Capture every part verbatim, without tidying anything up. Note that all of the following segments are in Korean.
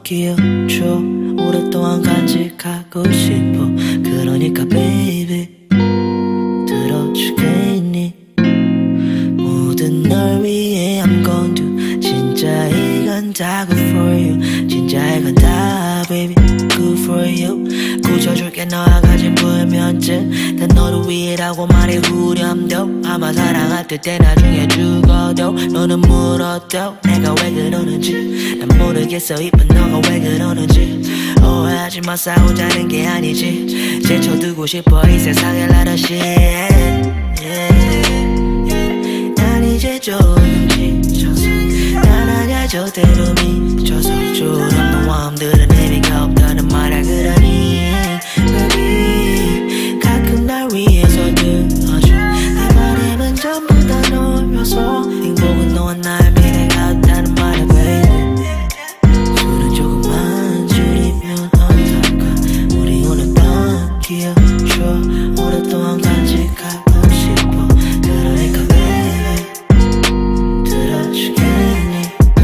기억줘 오랫동안 간직하고 싶어 그러니까 baby 들어주겠니 모든 널 위해 I'm gon' do 진짜 이건 다 good for you 진짜 이건 다 baby good for you 굳혀줄게 너와 가진 불면증 난 너를 위해라고 말해 후렴도 아마 사랑할 때 나중에 죽어도 너는 물어도 내가 왜 그러는지 난 모르겠어 이쁜 너가 왜 그러는지 오해하지마 싸우자는 게 아니지 제쳐두고 싶어 이 세상에 let us shit yeah. 난 이제 조금 지쳐서 난 아냐 저대로 미쳐서 저런 마음들은 의미가 없다는 말야 그러니 baby 가끔 날 위해서 들어줘 내 바람은 전부 다 너여서 행복은 너와 나의 미래가 없다는 말야 baby 술은 조금만 줄이면 어떨까 우리 오늘 밤 기억줘 오랫동안 간직하고 싶어 그러니까 baby 들어주겠니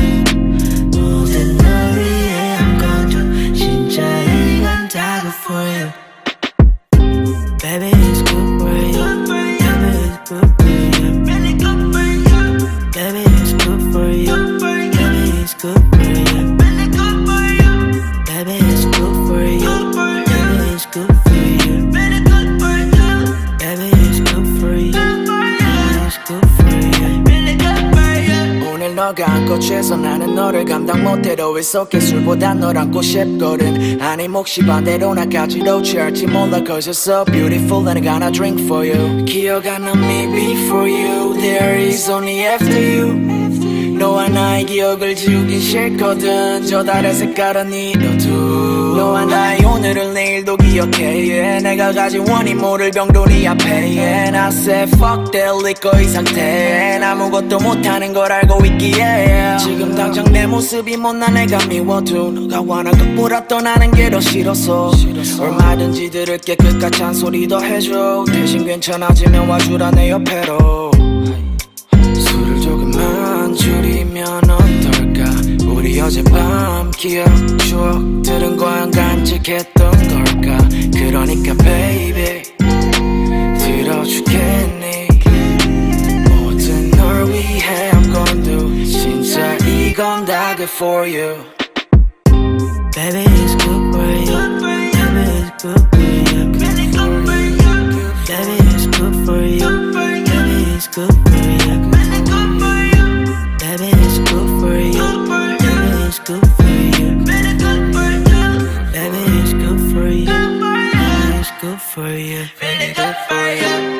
모든 널 위해 I'm gon' do 진짜 이건 다 good for you baby it's good for you baby it's good for you baby it's good for you baby it's good for you baby it's good for you baby it's good for you baby it's good for you baby it's good for you 오늘 너가 안고 취해서 나는 너를 감당 못해도 위속해 술보단 널 안고 싶거든 아니 몫이 반대로 나까지도 취할지 몰라 Cause you're so beautiful and I gotta drink for you 기억 안 나 me before you There is only after you 너와 나의 기억을 지우긴 싫거든 저 달의 색깔은 이뤄두 너와 나의 오늘을 내일도 기억해 yeah. 내가 가진 원인 모를 병도 네 앞에 yeah. I said fuck that liquor 이 상태 아무것도 못하는 걸 알고 있기에 yeah. 지금 당장 내 모습이 못난 내가 미워도 너가 원한 것보다 떠나는 게 더 싫어서 얼마든지 들을게 끝까지 잔소리 더 해줘 대신 괜찮아지면 와주라 내 옆에로 술을 조금만 줄이면 어떨까 우리 어젯밤 기억 추억들은 과연 간직했던 걸까 그러니까 baby 들어주겠니 모든 널 위해 I'm gon' do 진짜 이건 다 good for you baby it's good for you baby it's good for you baby it's good for you baby it's good for you baby it's good for you baby it's good for you baby it's good for you baby it's good for you baby good for you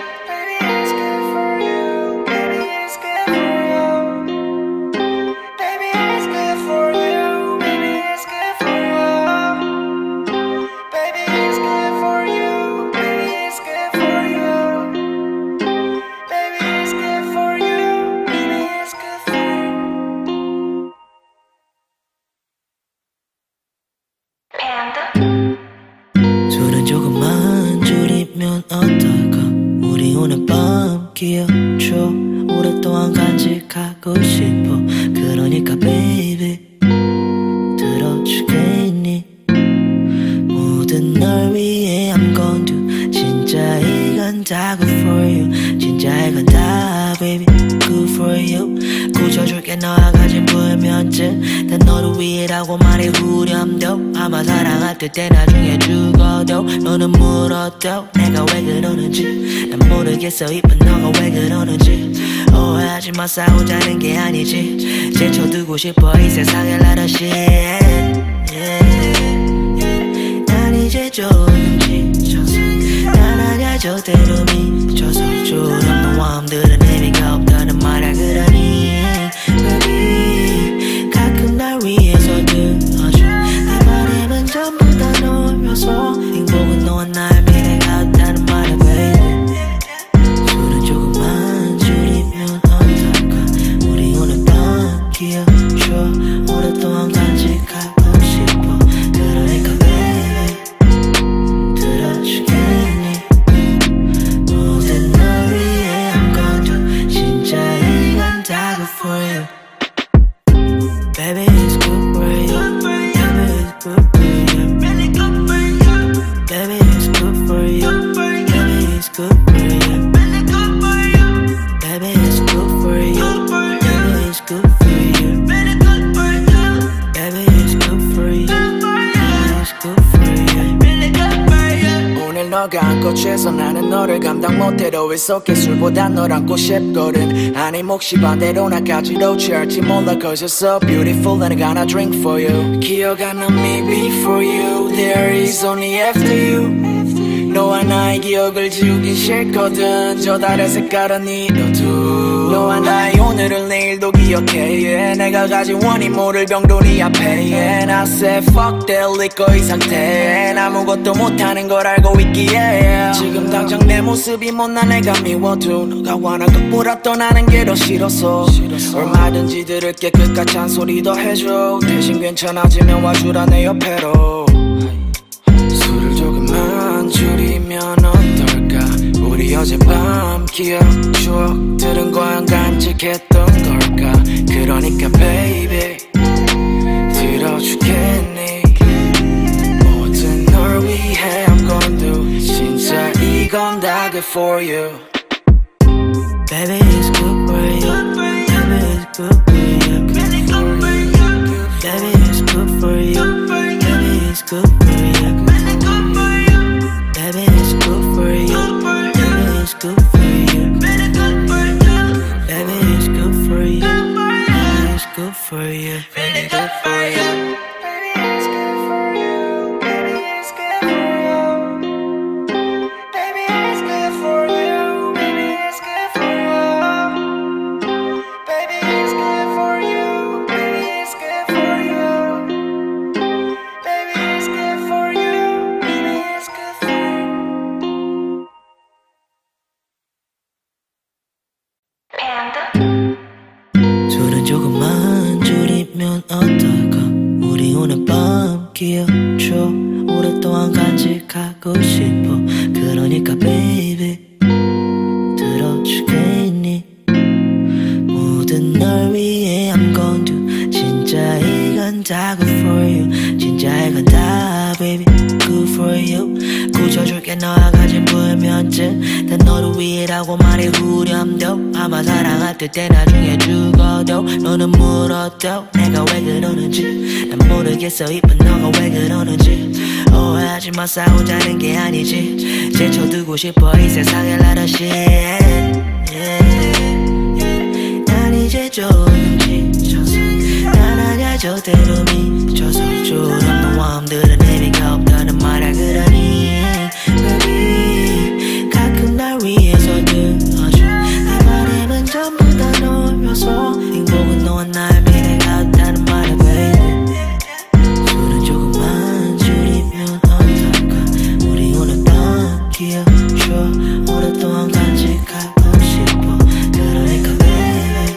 술은 조금만 줄이면 어떨까 우리 오늘 밤 기억줘 오랫동안 간직하고 싶어 그러니까 baby 들어주겠니 모든 널 위해 I'm gon' do 진짜 이건 다 good for you 진짜 이건 다 baby good for you 굳혀줄게 너와 가진 불면증 난 너를 위해라고 말해 후렴도 아마 사랑할 때 나중에 죽어도 너는 물어도 내가 왜 그러는지 난 모르겠어 이쁜 너가 왜 그러는지 오해하지마 싸우자는 게 아니지 제쳐두고 싶어 이 세상에 let us shit yeah. 난 이제 조금 지쳐서 난 아냐 저대로 미쳐서 저런 마음들은 의미가 없다는 말야 그러니 baby 가끔 날 위해서 들어줘 내 바람은 전부 다 너여서 행복은 너와 나의 미래가 없다는 말야 baby 술은 조금만 줄이면 어떨까 우리 오늘 밤 기억줘 오랫동안 간직하고 싶어 그러니까 baby 들어주겠니 모든 널 위해 I'm gon' do 취해서 나는 너를 감당 못해도 It's okay 술보단 널 안고 싶거든 아니 몫이 반대로 나까지도 취할지 몰라 Cause you're so beautiful and I gotta drink for you 기억 안 나 me before you There is only after you 너와 나의 기억을 지우긴 싫거든 저 달의 색깔은 이뤄두 너와 나의 오늘을 내일도 기억해 yeah. 내가 가진 원인 모를 병돌이 앞에 yeah. I said fuck that liquor 이 상태 아무것도 못하는 걸 알고 있기에 yeah. 지금 당장 내 모습이 못난 내가 미워도 너가 wanna 극보라 떠나는 게 더 싫어서, 싫어서 얼마든지 들을게 끝까지 잔소리 더 해줘 대신 괜찮아지면 와주라 내 옆에로 술을 조금만 줄이면 어떨까 우리 어젯밤 기억 추억들은 과연 간직했던 걸까 그러니까 baby 들어주겠니 모든 널 위해 I'm gonna do 진짜 이건 다 good for you Baby it's good for you Baby it's good for you Baby it's good for you Baby it's good for you Baby it's good for you Baby it's good for you Baby it's good for you Baby it's good for you Baby good for you 술은 조금만 줄이면 어떨까 우리 오늘 밤 기억줘 오랫동안 간직하고 싶어 그러니까 baby 들어주겠니 모든 널 위해 I'm gon' do 진짜 이건 다 good for you 진짜 이건 다 baby good for you 고쳐줄게 너와 가진 불면증 다 너를 위해라고 말해 후렴도 아마 사랑할 때 나중에 죽어도 너는 물어도 내가 왜 그러는지 난 모르겠어 이쁜 너가 왜 그러는지 오해하지마 싸우자는 게 아니지 제쳐두고 싶어 이 세상에 lot of shit yeah. 난 이제 조금 지쳐서 난 아냐 저대로 미쳐서 졸업 너와 함들은 의미가 없다는 말을 그러니 baby 가끔 날 위해서 들어줘 내 바람은 전부 다 너여서 행복은 너와 나의 미래가 없다는 말을 baby 술은 조금만 줄이면 어떨까 우리 오늘 밤 기억줘 오랫동안 간직하고 싶어 그러니까 baby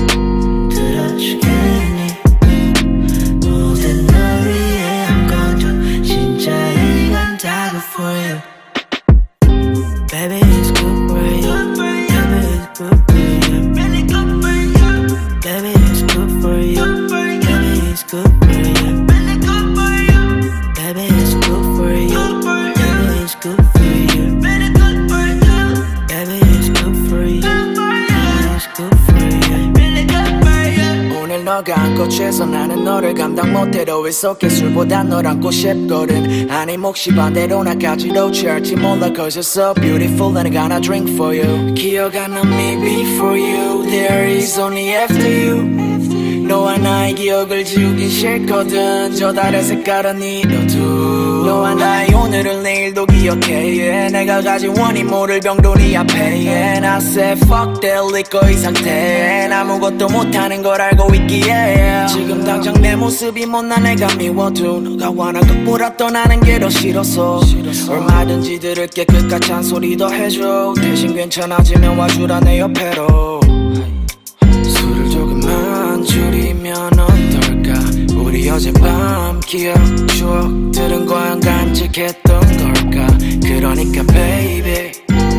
들어주겠니 모든 널 위해 I'm gon' do 진짜 이건 다 good for you Baby it's good for you Baby it's good for you Baby it's good for you Baby it's good for you Baby it's good for you Baby it's good for you Baby it's good for you Baby it's good for you 오늘 너가 안고 취해서 나는 너를 감당 못해도 It's okay 술보단 널 안고 싶거든 아니 몫이 반대로 나까지도 취할지 몰라 Cause you're so beautiful and I gotta drink for you 기억 안 나 me before you There is only after you 너와 나의 기억을 지우긴 싫거든 저 달의 색깔은 이뤄두 너와 나의 오늘을 내일도 기억해 yeah. 내가 가진 원인 모를 병돌이 앞에 yeah. I said fuck that liquor 이 상태 아무것도 못하는 걸 알고 있기에 yeah. 지금 당장 내 모습이 못난 내가 미워도 너가 wanna 극보라 떠나는 게 더 싫어서, 싫어서 얼마든지 들을게 끝까지 잔소리 더 해줘 대신 괜찮아지면 와주라 내 옆에로 술을 조금만 줄이면 어떨까 우리 어젯밤 기억 추억들은 과연 간직했던 걸까 그러니까 baby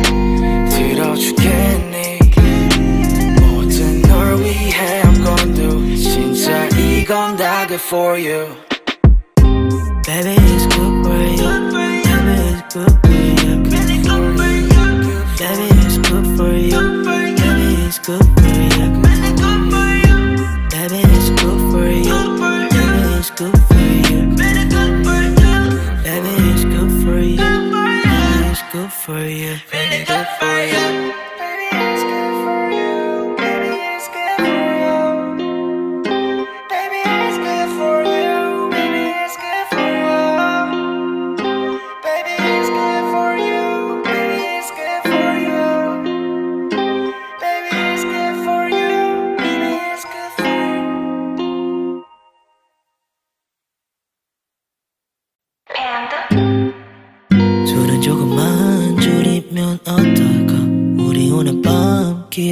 들어주겠니 모든 널 위해 I'm gon' do 진짜 이건 다 good for you Baby it's good for you Baby it's good for you Baby it's good for you Baby it's good for you Baby it's good for you Baby it's good for you Baby it's good for you Baby it's good for you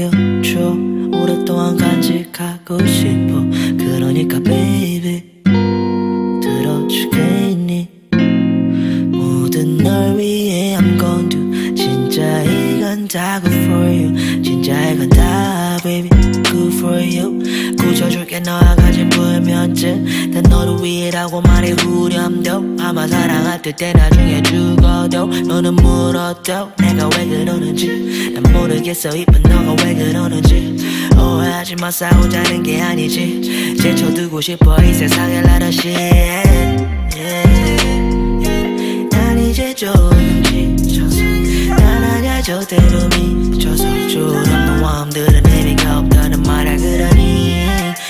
끼워줘 오랫동안 간직하고 싶어 그러니까 baby 들어주겠니 모든 널 위해 I'm gon' do 진짜 이건 다 good for you 진짜 이건 다 baby good for you 고쳐줄게 너와 가진 불면증 난 너를 위해라고 말해 후렴도 아마 사랑할 때 나중에 죽어도 너는 물어도 내가 왜 그러는지 난 모르겠어 이쁜 너가 왜 그러는지 오해하지마 싸우자는 게 아니지 제쳐두고 싶어 이 세상에 let us shit 난 이제 조금 지쳐서 난 아냐 저대로 미쳐서 졸업는 마음들은 의미가 없다는 말을 그러니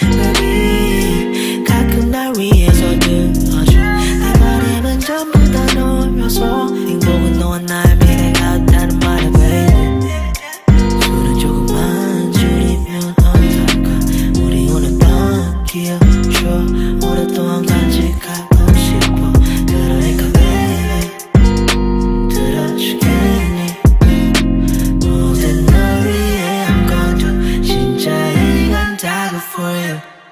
baby 가끔 날 위해서 들어줘 내 바람은 전부 다 너여서 행복은 너와 나의 미래가 없다는 말을 baby 술은 조금만 줄이면 어떨까 우리 오늘 밤 기억줘 오랫동안 간직하고 싶어 그러니까 baby 들어주겠니 모든 널 위해 I'm gon' do 진짜 이건 다 good for you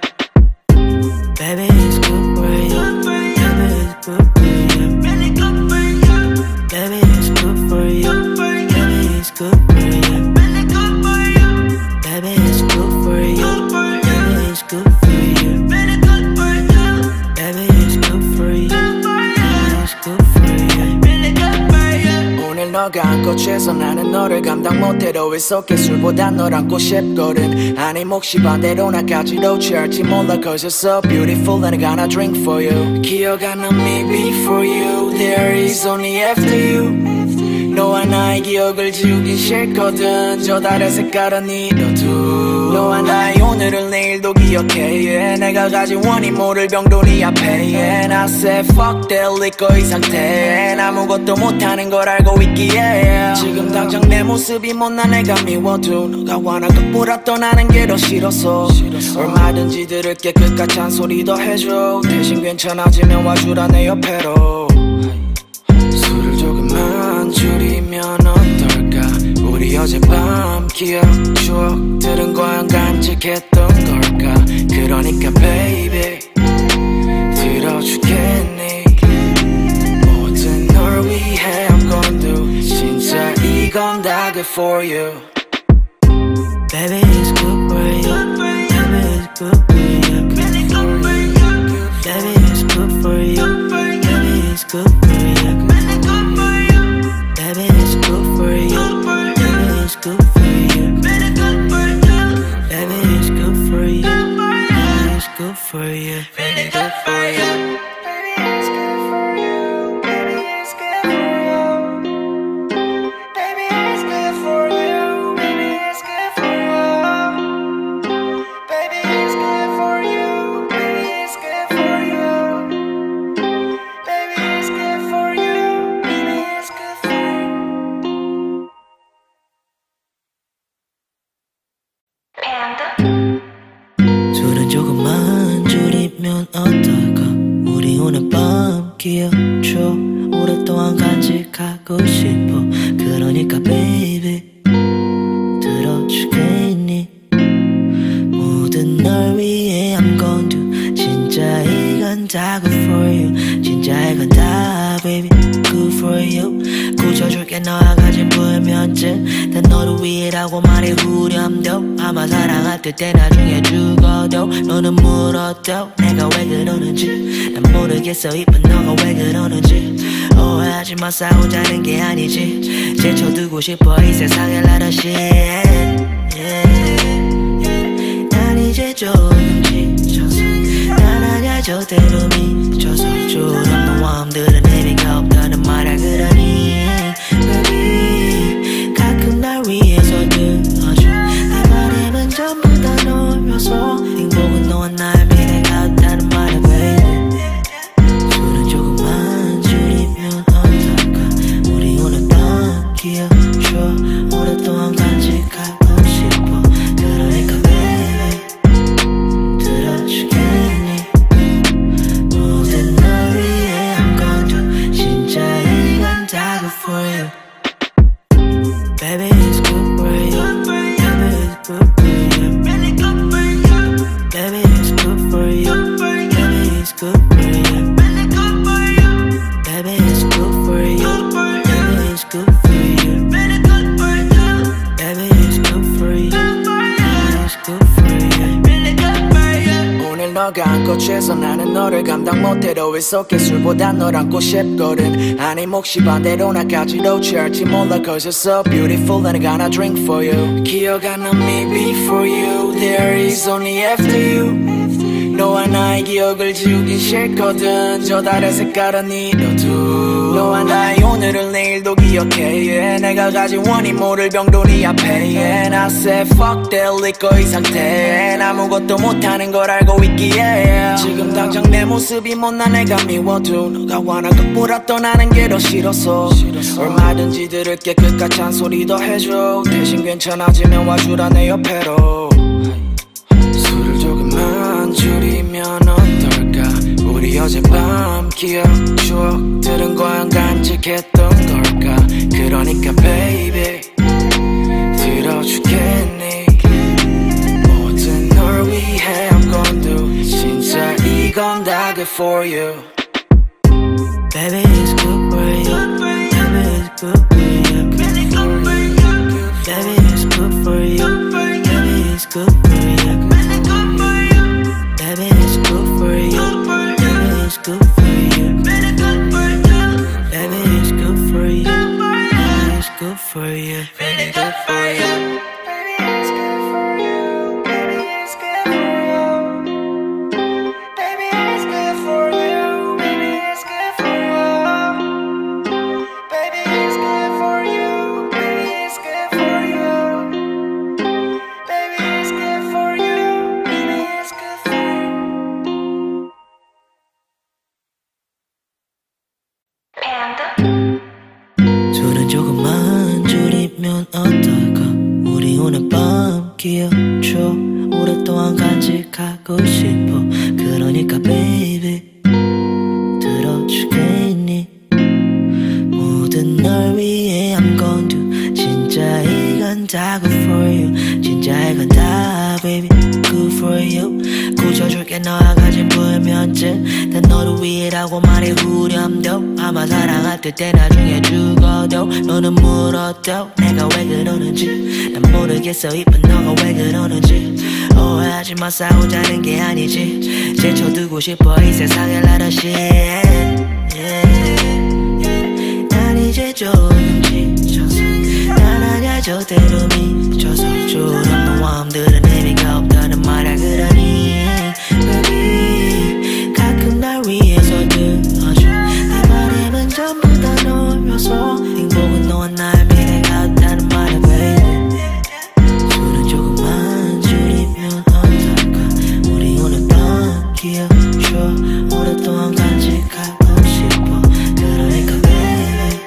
baby it's good for you baby it's good for you baby it's good for you baby it's good for you baby it's good for you baby it's good for you baby it's good for you baby it's good for you 오늘 너가 안고 취해서 나는 너를 감당 못해도 It's okay 술보단 널 안고 싶거든 아니 몫이 반대로 나까지도 취할지 몰라 Cause you're so beautiful and I gotta drink for you 기억 안 나 me before you There is only after you 너와 나의 기억을 지우긴 싫거든 저 달의 색깔은 이뤄두 너와 나의 오늘을 내일도 기억해 yeah. 내가 가진 원인 모를 병도 네 앞에 yeah. I said fuck that liquor 이 상태 아무것도 못하는 걸 알고 있기에 yeah. 지금 당장 내 모습이 못나 내가 미워도 너가 원하고 보랐던 하는 게 더 싫어서 얼마든지 들을게 끝까지 잔소리 더 해줘 대신 괜찮아지면 와주라 내 옆에로 술을 조금만 줄이면 어떨까 우리 어젯밤 기억 추억들은 과연 간직했던 걸까 그러니까 baby 들어주겠니 모든 널 위해 I'm gon' do 진짜 이건 다 good for you baby it's good for you baby it's good for you baby it's good for you baby it's good for you baby it's good for you baby it's good for you baby it's good for you baby it's good for you baby good for you 술은 조금만 줄이면 어떨까 우리 오늘 밤 기억줘 오랫동안 간직하고 싶어 그러니까 baby 들어주겠니 모든 널 위해 I'm gon' do 진짜 이건 다 good for you 진짜 이건 다 baby good for you 고쳐줄게 너와 가진 불면증 난 너를 위해라고 말해 후렴도 아마 사랑할 때 나중에 죽어도 너는 물어도 내가 왜 그러는지 난 모르겠어 이쁜 너가 왜 그러는지 오해하지마 싸우자는 게 아니지 제쳐두고 싶어 이 세상에 let us shit 난 이제 조금 지쳐서 난 아냐 저대로 미쳐서 졸업는 마음들은 의미가 없다는 말을 그러니 baby 가끔 날 위해서 들어줘 내 바람은 전부 다 너여서 행복은 너와 나의 미래가 없다는 말을 baby 술은 조금만 줄이면 어떨까 우리 오늘 밤 기억줘 오랫동안 간직하고 싶어 그러니까 baby 들어주겠니 good for you. Really good for you. Baby, it's good for you. Baby, it's good for you. Really good for you. Baby, it's good for you. Baby, it's good for you. Really good for you. Baby, it's good for you. Baby, it's good for you. Really good for you. 오늘 너가 안고 취해서 나는 너를 감당 못해도 It's okay 술보단 널 안고 싶거든 아니 몫이 반대로 나까지도 취할지 몰라 Cause you're so beautiful and I gotta drink for you 기억 안 나 me before you There is only after you 너와 나의 기억을 지우긴 싫거든 저 달의 색깔은 이뤄두 너와 나의 오늘을 내일도 기억해 yeah. 내가 가진 원인 모를 병도 네 앞에 yeah. I said fuck that liquor 이 상태 아무것도 못하는 걸 알고 있기에 yeah. 지금 당장 내 모습이 못난 내가 미워도 너가 원한 것보다 떠나는 게 더 싫어서, 싫어서 얼마든지 들을게 끝까지 잔소리도 해줘 대신 괜찮아지면 와주라 내 옆에로 술을 조금만 줄이면 어떨까 우리 어젯밤 기억 추억들은 과연 간직했던 걸까 그러니까 baby 들어주겠니 모든 널 위해 I'm gon' do 진짜 이건 다 good for you Baby it's good for you Baby it's good for you Really good for you Baby it's good for you Baby it's good for you Really good for you Baby it's good for you Baby it's good for you Really good for you Baby it's good for you Baby it's good for you Really good for you 술은 조금만 줄이면 어떨까 우리 오늘 밤 기억 추억 오랫동안 간직하고 싶어 그러니까 baby 들어주겠니 모든 널 위해 I'm gon' do 진짜 이건 다 good for you 진짜 이건 다 baby good for you 고쳐줄게 너와 가진 불면증 난 너를 위해라고 말해 후렴도 아마 사랑할 때 나중에 죽어도 너는 물어도 내가 왜 그러는지 난 모르겠어 이쁜 너가 왜 그러는지 오해하지마 싸우자는 게 아니지 제쳐두고 싶어 이 세상에 let us shit yeah. 난 이제 조금 지쳐서 난 아냐 저대로 미쳐서 졸업한 마음들은 의미가 없다는 말야 그러니 baby 가끔 날 위해서 들어줘 내 바람은 전부 다 놓여서 행복은 너와 나의 미래가 없다는 말야 baby 술은 조금만 줄이면 어떨까 우리 오늘 밤 기억 추억 오랫동안 간직하고 싶어 그러니까 baby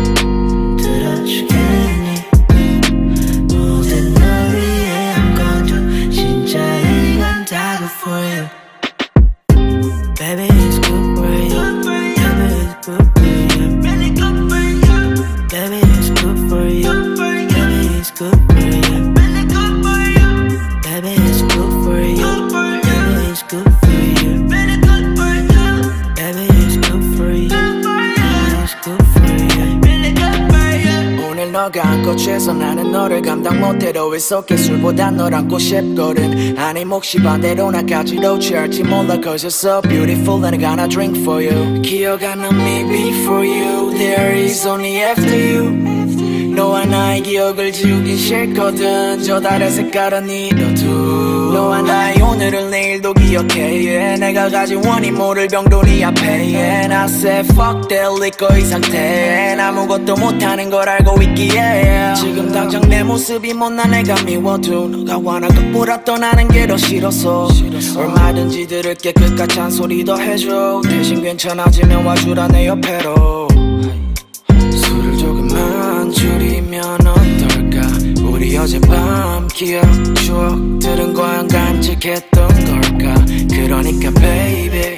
들어주겠니 모든 널 위해 I'm gon' do 진짜 이건 다 good for you Baby it's good for you Baby it's good for you Really good for you Baby it's good for you Baby it's good for you Really good for you Baby it's good for you Baby it's good for you Really good for you Baby it's good for you Baby it's good for you Really good for you 오늘 너가 안고 취해서 나는 너를 감당 못해도 It's okay 술보단 널 안고 싶거든 아니 몫이 반대로 나까지도 취할지 몰라 Cause you're so beautiful and I gotta drink for you 기억 안 나 me before you There is only after you 너와 나의 기억을 지우긴 싫거든 저 달의 색깔은 이뤄두 너와 나의 오늘을 내일도 기억해 yeah. 내가 가진 원인 모를 병도 네 앞에 yeah. I said fuck that liquor 이 상태 아무것도 못하는 걸 알고 있기에 yeah. 지금 당장 내 모습이 못난 내가 미워도 너가 원한 것보다 떠나는 게 더 싫어서, 싫어서 얼마든지 들을게 끝까지 잔소리도 해줘 대신 괜찮아지면 와주라 내 옆에로 술을 조금만 줄이면 어떨까 우리 어젯밤 기억 추억들은 과연 간직했던 걸까 그러니까 baby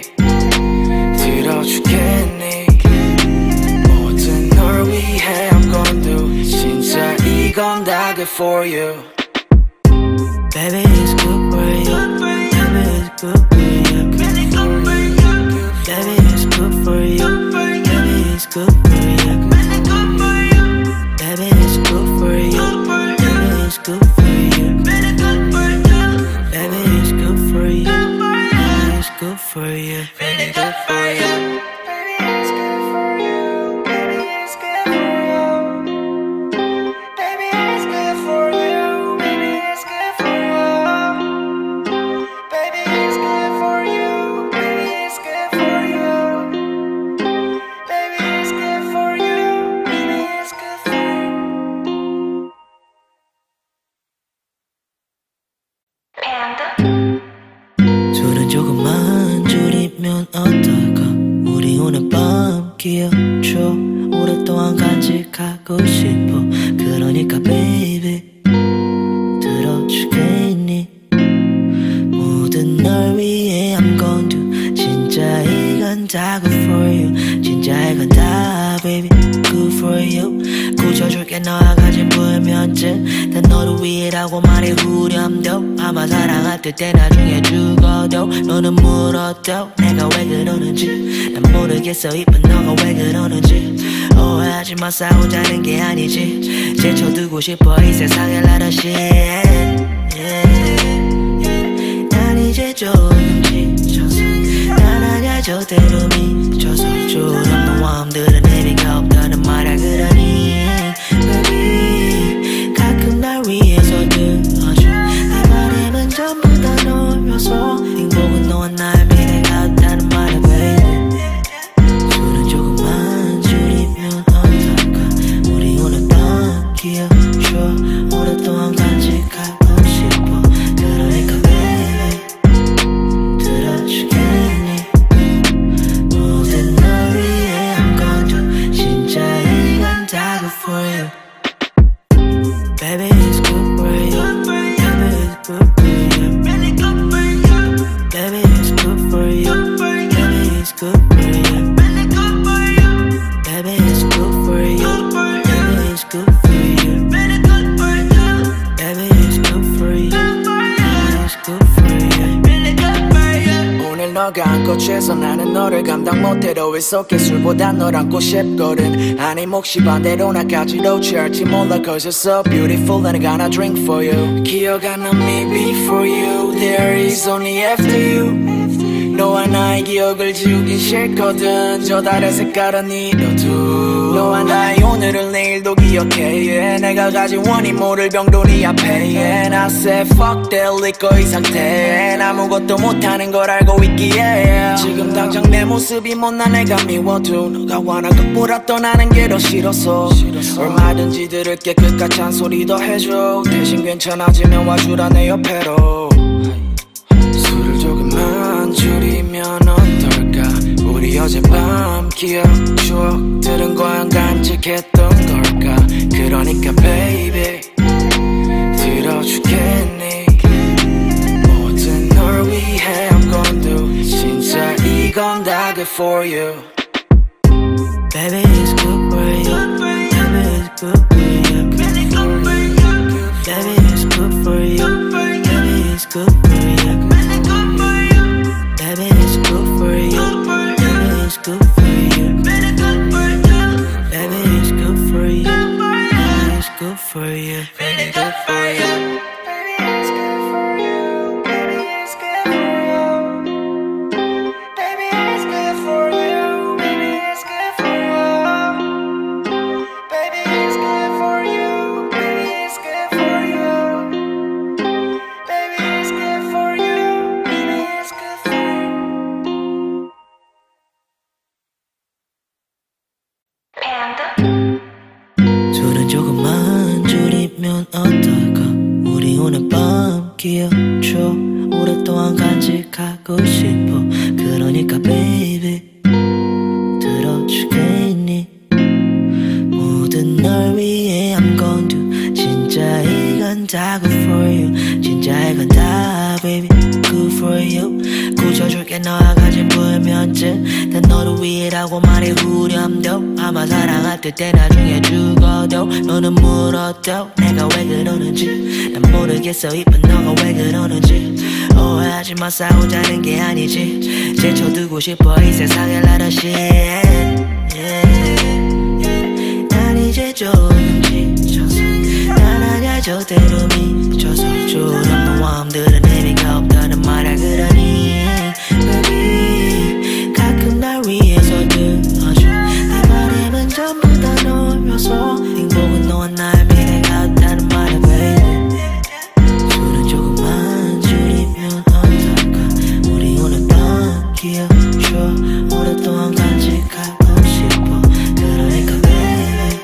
들어주겠니 모든 널 위해 I'm gon' do 진짜 이건 다 good for you Baby, it's good for you. Baby, it's good for you. Baby, it's good for you. Baby, it's good for you. Baby, it's good for you. Baby, it's good for you. Baby, it's good for you. Baby, it's good for you. Baby, good for you. 술은 조금만 줄이면 어떨까? 우리 오늘 밤 기억줘. 오랫동안 간직하고 싶어. 그러니까 baby 들어주겠니? 모든 널 위해 I'm gon' do. 진짜 이건 다 good for you. 진짜 이건 다 baby good for you. 고쳐줄게 너와 가진 불면증. 다 너를 위해라고 말해 후렴도. 아마 사랑할 때 나중에 죽어도 너는 물어도 내가 왜 그러는지 난 모르겠어. 이쁜 너가 왜 그러는지. 오해하지마 싸우자는 게 아니지. 제쳐두고 싶어 이 세상에 let us shit. 난 이제 조금 지쳐서 난 아냐 저대로 미쳐서 졸업 너와함들은 의미가 없다는 말야. 그러니 baby 가끔 날 위해서 들어줘. 내 바람은 전부 다 너여서 행복은 너와 나의 미래가 없다는 말야 baby. 술은 조금만 줄이면 어떨까? 우리 오늘 밤 기억줘. 오랫동안 간직하고 싶어. 그러니까 baby 들어주겠니? 모든 널 위해 I'm gon' do. 진짜 이건 다 good for you. Baby, it's good for you. Baby, it's good for you. Baby, it's good for you. Baby, it's good for you. Baby, it's good for you. Baby, it's good for you. Baby, it's good for you. Baby, it's good for you. 오늘 너가 안고 취해서 나는 너를 감당 못해도 왜 속에 술보단 널 안고 싶거든. 아니 몫이 반대로 나까지도 취할지 몰라. Cause you're so beautiful and I gotta drink for you. 기억 안 나 me before you. There is only after you. 너와 나의 기억을 지우긴 싫거든. 저 달의 색깔은 이뤄두. 너와 나의 오늘을 내일도 기억해. yeah. 내가 가진 원인 모를 병도 네 앞에. yeah. I said fuck that liquor 이 상태. 아무것도 못하는 걸 알고 있기에. yeah. 지금 당장 내 모습이 못나 내가 미워도 너가 원한 것보다 떠나는 게 더 싫어서. 얼마든지 들을게 끝까지 잔소리 더 해줘. 대신 괜찮아지면 와주라 내 옆에로. 술을 조금만 줄이면 어떨까? 우리 어젯밤 기억 추억들은 과연 간직했던 걸까? 그러니까 baby 들어주겠니? 모든 널 위해 I'm gon' do. 진짜 이건 다 good for you. Baby, it's good for you. Baby, it's good for you. Baby, it's good for you. Baby, it's good for you. Baby, it's good for you. Baby, it's good for you. Baby, it's good for you. Baby, it's good for you. Baby, good for you. 술은 조금만 줄이면 어떨까? 우리 오늘 밤 기억줘. 오랫동안 간직하고 싶어. 그러니까 baby 들어주겠니? 모든 널 위해 I'm gon' do. 진짜 이건 다 good for you. 진짜 이건 다 baby good for you. 고쳐줄게 너와 가진 불 불면증 난 너를 위해라고 말해 후렴도 아마 사랑할 때 나중에 죽어도 너는 물어도 내가 왜 그러는지 난 모르겠어 이쁜 너가 왜 그러는지 오해하지마 싸우자는 게 아니지 제쳐두고 싶어 이 세상에 let us shit 난 이제 조금 지쳐서 난 아냐 저대로 미쳐서 졸업는 마음들은 의미가 없다는 말을 그러니 baby 가끔 날 위해서 들어줘 내 바람은 전부 다 너여서 행복은 너와 나의 미래가 없다는 말을 baby 술은 조금만 줄이면 어떨까 우리 오늘 밤 기억줘 오랫동안 간직하고 싶어 그러니까 baby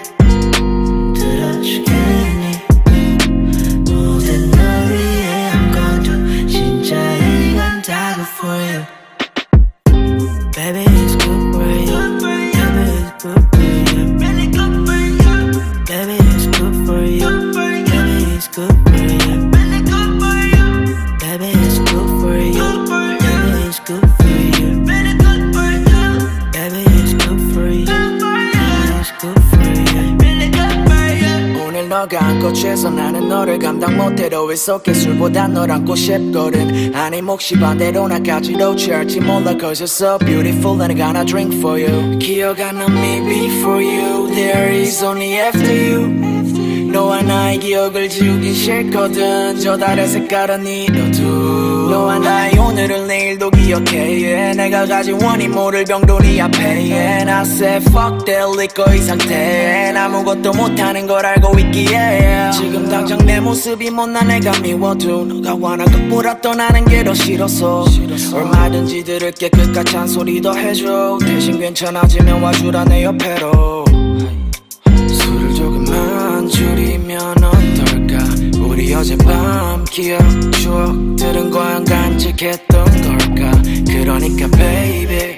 들어주겠니 모든 널 위해 I'm gonna do 진짜 이건 다 good for you Baby it's good for you Baby it's good for you Baby it's good for you Baby it's good for you Baby it's good for you Baby it's good for you Baby it's good for you Baby it's good for you 오늘 너가 안고 취해서 나는 너를 감당 못해도 It's okay 술보단 널 안고 싶거든 아니 몫이 반대로 나까지도 취할지 몰라 Cause you're so beautiful and I gotta drink for you 기억 안 나 me before you There is only after you 너와 나의 기억을 지우긴 싫거든 저 달의 색깔은 이뤄두 너와 나의 오늘을 내일도 기억해 yeah. 내가 가진 원인 모를 병돌이 앞에 yeah. I said fuck that liquor 이 상태 아무것도 못하는 걸 알고 있기에 yeah. 지금 당장 내 모습이 못난 내가 미워도 너가 원하고 뿌렸던 하는 게 더 싫어서 얼마든지 들을게 끝까지 잔소리 더 해줘 대신 괜찮아지면 와주라 내 옆에로 술을 조금만 줄이면 어떨까 우리 어젯밤 기억 추억들은 과연 간직했던 걸까 그러니까 baby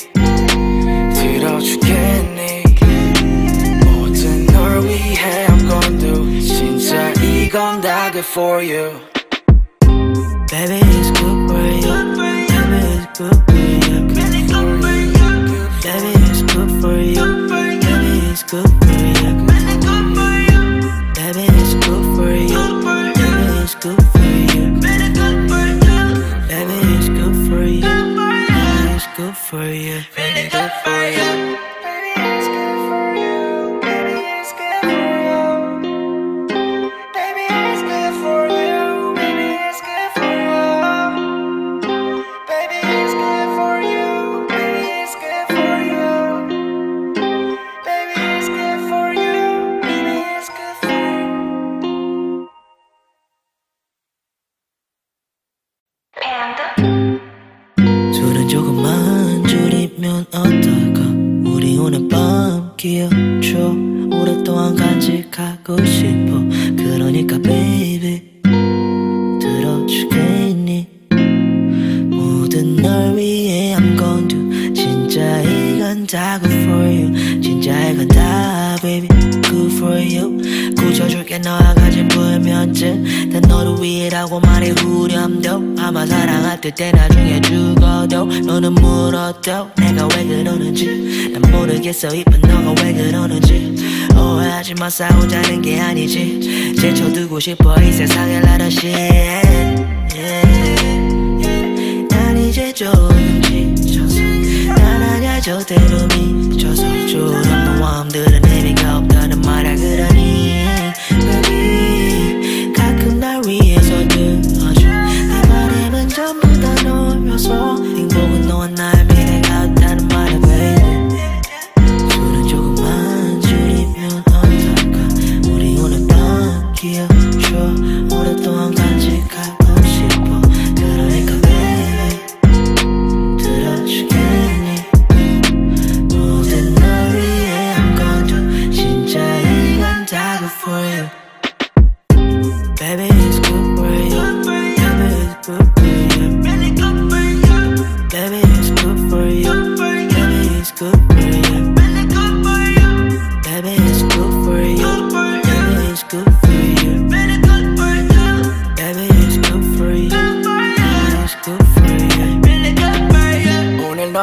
들어주겠니 모든 널 위해 I'm gonna do 진짜 이건 다 good for you Baby it's good for you Baby it's good for you Baby it's good for you Baby it's good for you Baby it's good for you Baby it's good for you Baby it's good for you Baby it's good for you Baby good for you 술은 조금만 줄이면 어떨까 우리 오늘 밤 기억줘 오랫동안 간직하고 싶어 그러니까 baby 들어주겠니 모든 널 위해 I'm gonna do 진짜 이건 다 good for you 진짜 이건 다 baby good for you 고쳐줄게 너와 가진 불면증 난 너를 위해라고 말해 후렴도 아마 사랑할 때 나중에 죽어도 너는 물어도 내가 왜 그러는지 난 모르겠어 이쁜 너가 왜 그러는지 오해하지마 싸우자는 게 아니지 제쳐두고 싶어 이 세상에 let us shit 난 이제 조금 지쳐서 난 아냐 저대로 미쳐서 졸업는 마음들은 의미가 없다는 말을 그러니 baby 가끔 날 위해서 들어줘 내 바람은 전부 다 너여서 행복은 너와 나의 미래가 없다는 말을 baby 술은 조금만 줄이면 어떨까 우리 오늘 밤 기억줘 오랫동안 간직하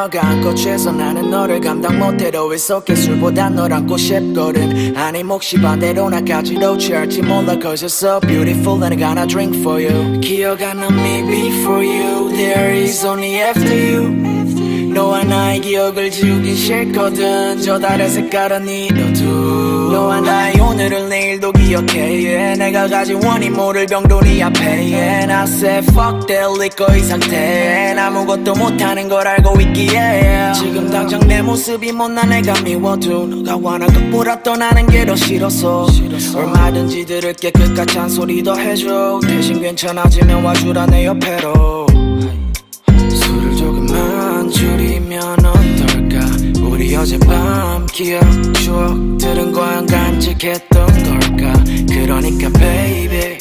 너가 안고 취해서 나는 너를 감당 못해도 It's okay 술보단 널 안고 싶거든 아니 몫이 반대로 나까지도 취할지 몰라 Cause you're so beautiful and I gotta drink for you 기억 안 나 me before you There is only after you 너와 나의 기억을 지우긴 싫거든 저 달의 색깔은 이러두 너와 나의 오늘을 내일도 기억해 yeah. 내가 가진 원인 모를 병도 네 앞에 yeah. I said fuck that liquor 이 상태 아무것도 못하는 걸 알고 있기에 yeah. 지금 당장 내 모습이 못난 내가 미워도 너가 wanna 극보라 떠나는 게 더 싫어서, 싫어서 얼마든지 들을게 끝까지 잔소리 더 해줘 대신 괜찮아지면 와주라 내 옆에로 술을 조금만 줄이면 어떨까 우리 어젯밤 기억 추억들은 과연 간직했던 걸까 그러니까 baby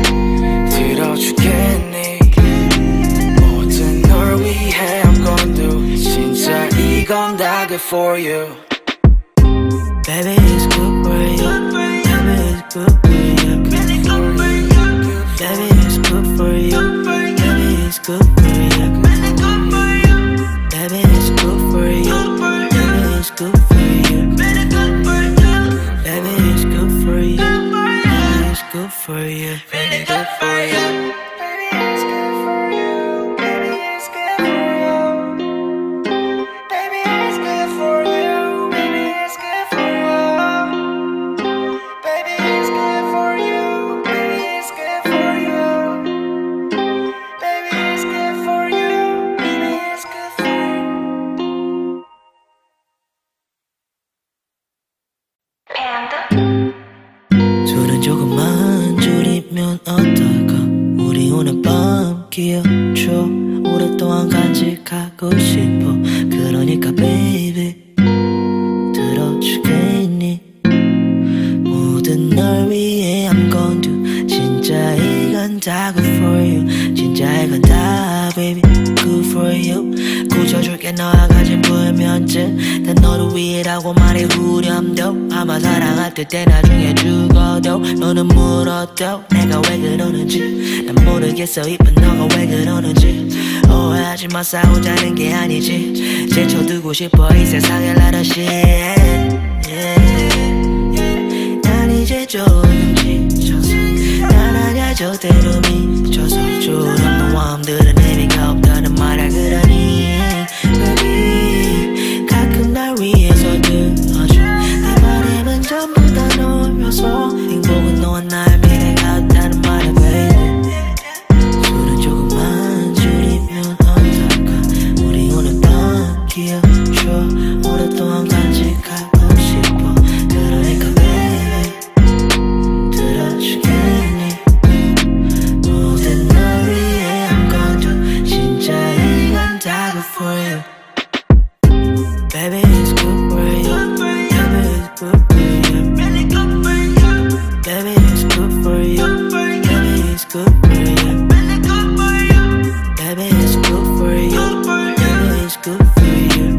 들어주겠니 모든 널 위해 I'm gonna do 진짜 이건 다 good for you Baby it's good for you Baby it's good for you Baby it's good for you Baby it's good for you Baby it's good for you Baby it's good for you Baby it's good for you Baby it's good for you Baby good for you 술은 조금만 줄이면 어떨까 우리 오늘 밤 기억 추억 오랫동안 간직하고 싶어 그러니까 baby 들어주겠니 모든 널 위해 I'm gonna do 진짜 이건 다 good for you 진짜 이건 다 baby good for you 고쳐줄게 너와 가진 불면증 난 너를 위해라고 말해 후렴도 아마 사랑할 때 나중에 죽어도 너는 물어도 내가 왜 그러는지 난 모르겠어 이쁜 너가 왜 그러는지 오해하지마 싸우자는 게 아니지 제쳐두고 싶어 이 세상에 lot of shit yeah. 난 이제 조금 지쳐서 난 아냐 저대로 미쳐서 졸업한 마음들은 의미가 없다는 말을 그러니 baby 가끔 날 위해서 들어줘 내 바람은 전부 다 놓여서 행복은 너와 나의 미래가 없다는 말을 baby 술은 조금만 줄이면 어떨까 우리 오늘 밤 기억 추억 오랫동안 간직하고 싶어 그러니까 baby 들어주겠니 모든 널 위해 I'm gonna do 진짜 이건 다 good for you Baby it's good for you Baby it's good for you Baby it's good for you Baby it's good for you Baby it's good for you Baby it's good for you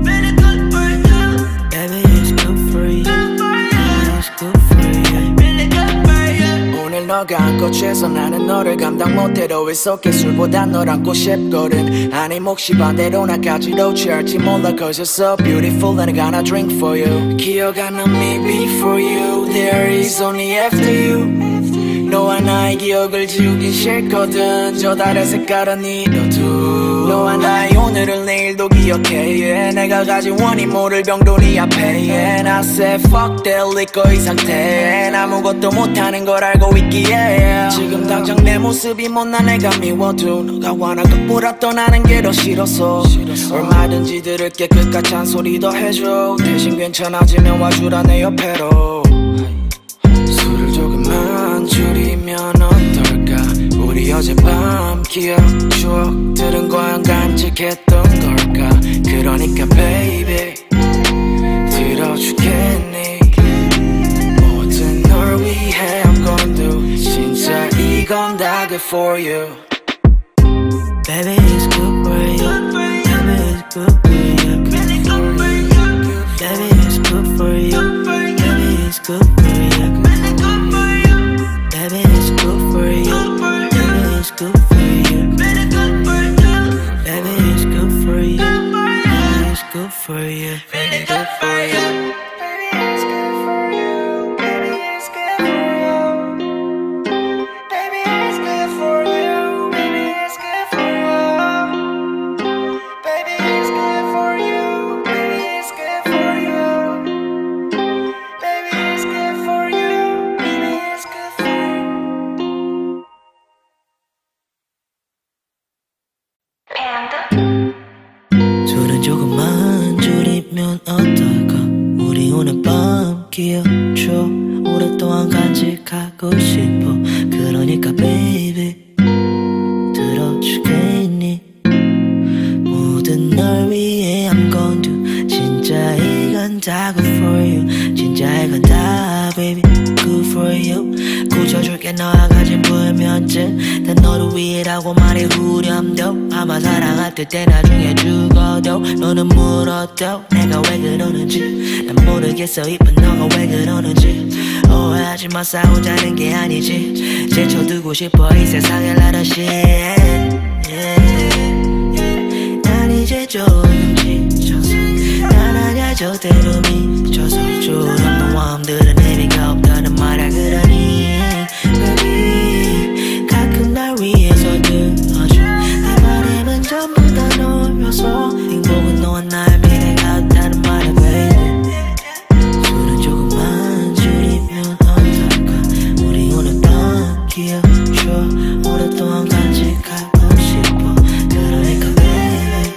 Baby it's good for you Baby it's good for you 오늘 너가 안고 취해서 나는 너를 감당 못해도 It's okay 술보단 널 안고 싶거든 아니 몫이 반대로 나까지도 취할지 몰라 Cause you're so beautiful and I gotta drink for you 기억 안 나 me before you There is only after you 너와 나의 기억을 지우긴 싫거든 저 달의 색깔은 이러두 너와 나의 오늘을 내일도 기억해 yeah. 내가 가진 원인 모를 병도 네 앞에 yeah. I said fuck that liquor 이 상태 아무것도 못하는 걸 알고 있기에 yeah. 지금 당장 내 모습이 못난 내가 미워도 너가 wanna 극보라 떠나는 게 더 싫어서, 싫어서 얼마든지 들을게 끝까지 잔소리 더 해줘 대신 괜찮아지면 와주라 내 옆에로 술을 조금만 줄이면 어떨까 우리 어젯밤 기억 추억들은 과연 간직했던 걸까 그러니까 baby 들어주겠니 모든 널 위해 I'm gonna do 진짜 이건 다 good for you Baby it's good for you Baby it's good for you Baby it's good for you Baby it's good for you Baby it's good for you Baby it's good for you Baby it's good for you Baby it's for you. Baby, it's good for you. Baby, it's good for you. Baby, it's good for you. Baby, it's good for you. Baby, it's good for you. Baby, it's good for you. Baby, it's good for you. Baby, it's good for you. 술은 조금만 줄이면 어떨까? 우리 오늘 밤 기억줘. 오랫동안 간직하고 싶어. 그러니까 baby 들어주겠니? 모든 널 위해 I'm gon' do. 진짜 이건 다 good for you. 진짜 이건 다 baby good for you. 고쳐줄게 너와 가진 불면증. 다 너를 위해라고 말해 후렴도. 아마 사랑할 때 나중에 죽어도 너는 물어도 내가 왜 그러는지 난 모르겠어. 이쁜 너가 왜 그러는지. 오해하지마 싸우자는 게 아니지. 제쳐두고 싶어 이 세상에 let us shit. 난 이제 조금 지쳐서 난 아냐 저대로 미쳐서 졸업 너와함들은 의미가 없다는 말야. 그러니 baby 가끔 날 위해서 들어줘. 내 바람은 전부 다 너여서 행복은 너와 나의 미래가 없다는 말야 baby. 술은 조금만 줄이면 어떨까? 우리 오늘 밤 기억줘. 오랫동안 간직하고 싶어. 그러니까 baby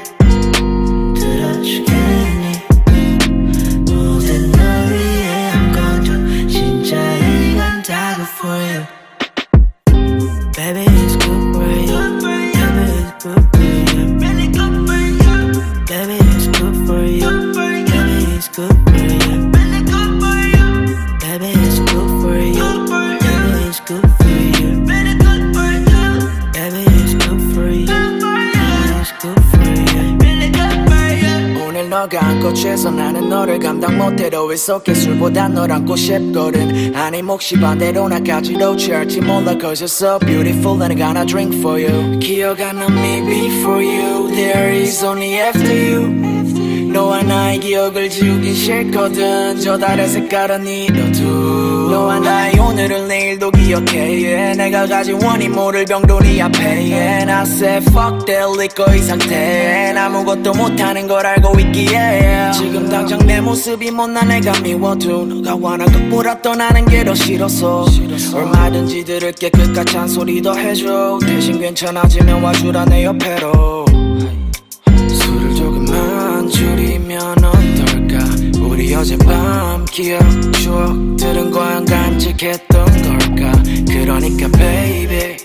들어주겠니? 모든 널 위해 I'm gon' do. 진짜 이건 다 good for you. Baby it's good for you. Baby it's good for you. Baby it's good for you. Baby it's good for you. Baby it's good for you. Baby it's good for you. Baby it's good for you. Baby it's good for you. 오늘 너가 안고 취해서 나는 너를 감당 못해. 더 위속해 술보단 널 안고 싶거든. 아니 몫이 반대로 나까지도 취할지 몰라. Cause you're so beautiful and I gotta drink for you. 기억 안 나 me before you. There is only after you. 너와 나의 기억을 지우긴 싫거든. 저 달의 색깔은 이뤄두. 너와 나의 오늘을 내일도 기억해. yeah. 내가 가진 원인 모를 병돌이 앞에. yeah. I said fuck that liquor 이 상태. 아무것도 못하는 걸 알고 있기에. yeah. 지금 당장 내 모습이 못나 내가 미워도. 너가 wanna 극보라 떠나는 게 더 싫어서. 싫어서 얼마든지 들을게 끝까지 잔소리 더 해줘. 대신 괜찮아지면 와주라 내 옆에로. 술을 조금만 줄이면 어떨까? 우리 어젯밤 기억 추억들은 과연 간직했던 걸까? 그러니까 baby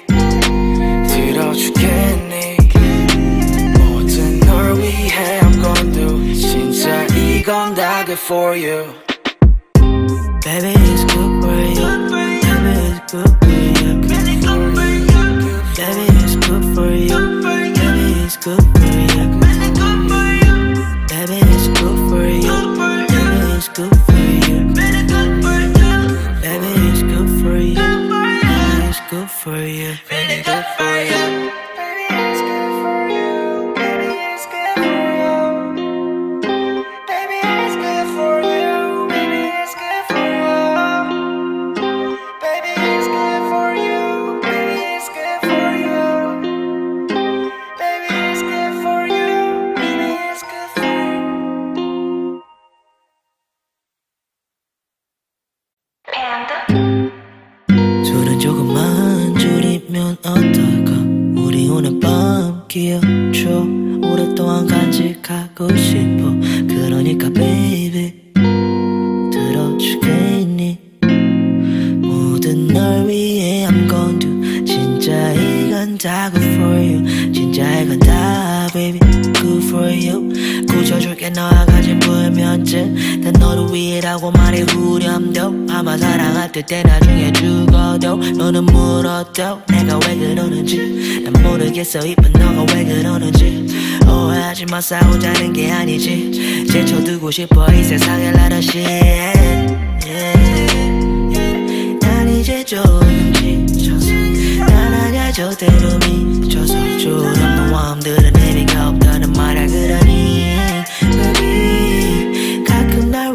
들어주겠니? 모든 널 위해 I'm gon' do. 진짜 이건 다 good for you. Baby it's good for you. Baby it's good for you. Baby it's good for you. Baby it's good for you. Baby it's good for you. Baby it's good for you. Baby it's good for you. Baby it's good for you. Really good for you. Baby it's good for you. Baby it's good for you. Baby it's good for you. Baby it's good for you. Baby it's good for you. Baby it's good for you. Baby it's good for you. Baby it's good for you. 술은 조금만 줄이면 어떨까? 우리 오늘 밤 기억줘. 오랫동안 간직하고 싶어. 그러니까 baby 들어주겠니? 모든 널 위해 I'm gon' do. 진짜 이건 다 good for you. 진짜 이건 다 baby good for you. 고쳐줄게 너와 가진 불면증. 다 너를 위해라고 말해 후렴도. 아마 사랑할 때 나중에 죽어도 너는 물어도 내가 왜 그러는지 난 모르겠어. 이쁜 너가 왜 그러는지. 오해하지마 싸우자는 게 아니지. 제쳐두고 싶어 이 세상에 let us shit. 난 이제 조금 지쳐서 난 아냐 저대로 미쳐서 졸업 너와함들은 의미가 없다는 말야. 그러니 baby 가끔 날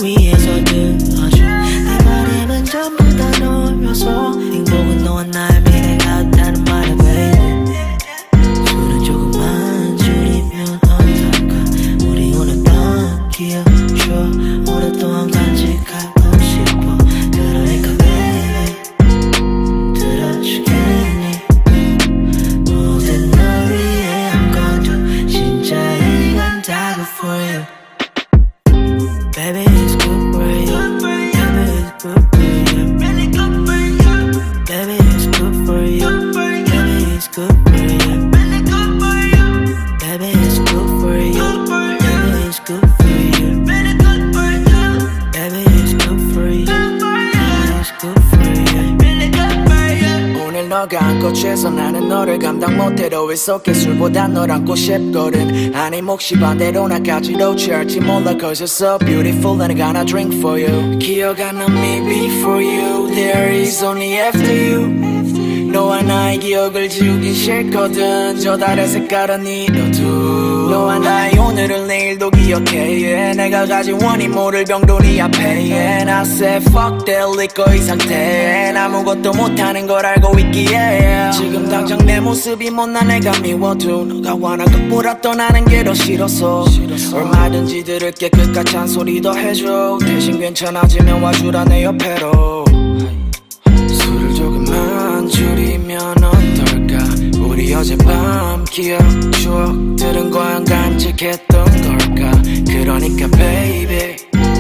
너가 안고 취해서 나는 너를 감당 못해도 It's okay 술보단 널 안고 싶거든 아니 몫이 반대로 나까지도 취할지 몰라 Cause you're so beautiful and I gotta drink for you 기억 안 나 me before you There is only after you 너와 나의 기억을 지우긴 싫거든 저 달의 색깔은 이렇두 너와 나의 오늘을 내일도 기억해 yeah. 내가 가진 원인 모를 병도 네 앞에 yeah. I said fuck that liquor 이 상태 아무것도 못하는 걸 알고 있기에 yeah. 지금 당장 내 모습이 못나 내가 미워도 너가 원한 것보다 떠나는 게 더 싫어서, 싫어서 얼마든지 들을게 끝까지 잔소리도 해줘 대신 괜찮아지면 와주라 내 옆에로 술을 조금만 줄이면 어떨까 우리 어젯밤 기억 추억들은 과연 간직했던 걸까 그러니까 baby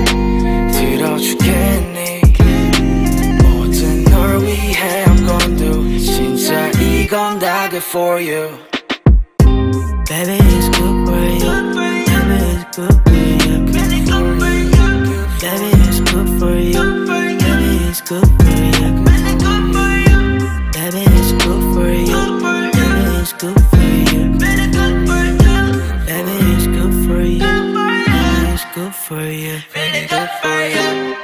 들어주겠니 모든 널 위해 I'm gon' do 진짜 이건 다 good for you Baby it's good for you Baby it's good for you Baby it's good for you Baby it's good for you Baby it's good for you Baby it's good for you Baby it's good for you Baby it's good for you Baby good for you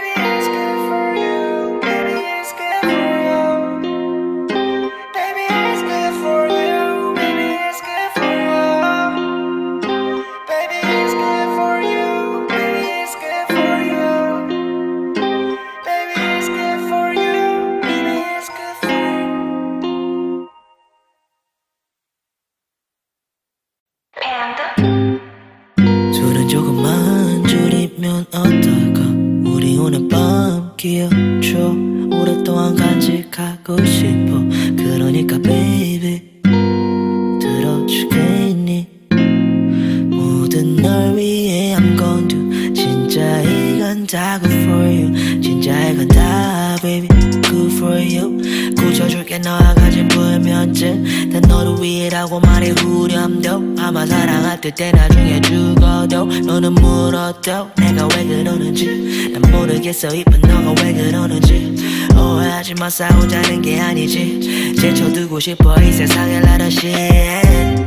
술은 조금만 줄이면 어떨까 우리 오늘 밤 기억줘 오랫동안 간직하고 싶어 그러니까 baby 들어주겠니 모든 널 위해 I'm gon' do 진짜 이건 다 good for you 진짜 이건 다 baby good for you 고쳐줄게 너와 가진 불면증 난 너를 위해라고 말해 후렴도 아마 사랑할 때 나중에 죽어도 너는 물어도 내가 왜 그러는지 난 모르겠어 이쁜 너가 왜 그러는지 오해하지마 싸우자는 게 아니지 제쳐두고 싶어 이 세상에 lot of shit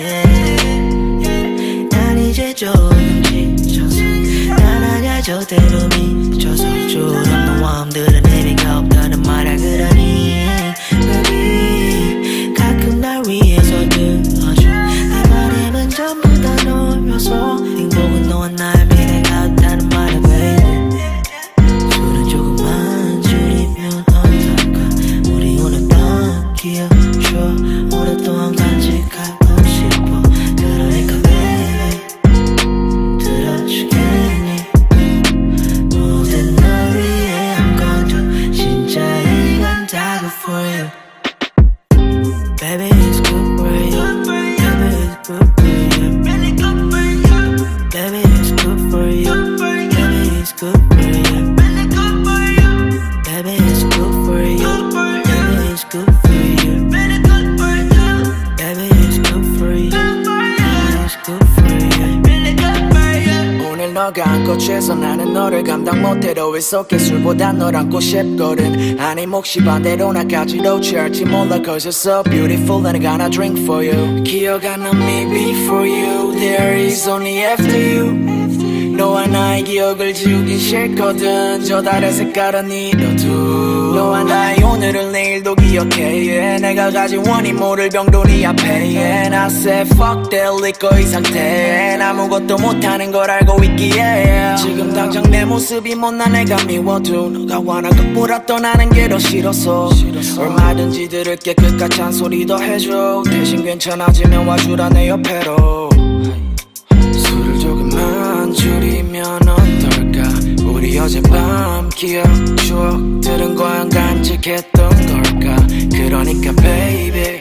yeah. 난 이제 조금 지쳐서 난 아냐 저대로 미쳐서 졸업는 마음들은 의미가 없다는 말야 그러니 baby 가끔 날 위해서 들어줘 내 바람은 전부 다 너여서 행복은 너와 나의 미래가 없다는 말야 baby 술은 조금만 줄이면 어떨까 우리 오늘 밤 기억줘 오랫동안 간직하고 싶어 그러니까 baby 들어주겠니 모든 널 위해 I'm gon' do 진짜 이건 다 good for you Baby it's good for you Baby it's good for you Baby it's good for you Baby it's good for you Baby it's good for you Baby it's good for you Baby it's good for you Baby it's good for you 오늘 너가 안고 취해서 나는 너를 감당 못해도 It's okay 술보단 널 안고 싶거든 아니 몫이 반대로 나까지도 취할지 몰라 Cause you're so beautiful and I gotta drink for you 기억 안 나 me before you There is only after you 너와 나의 기억을 지우긴 싫거든 저 달의 색깔은 이렇두 너와 나의 오늘을 내일도 기억해 yeah. 내가 가진 원인 모를 병도 네 앞에 yeah. I said fuck that liquor 이 상태 아무것도 못하는 걸 알고 있기에 yeah. 지금 당장 내 모습이 못나 내가 미워도 너가 원한 것보다 떠나는 게 더 싫어서, 싫어서 얼마든지 들을게 끝까지 잔소리도 해줘 대신 괜찮아지면 와주라 내 옆에로 술을 조금만 줄이면 어떨까 우리 어젯밤 기억 추억들은 과연 간직했던 걸까 그러니까 baby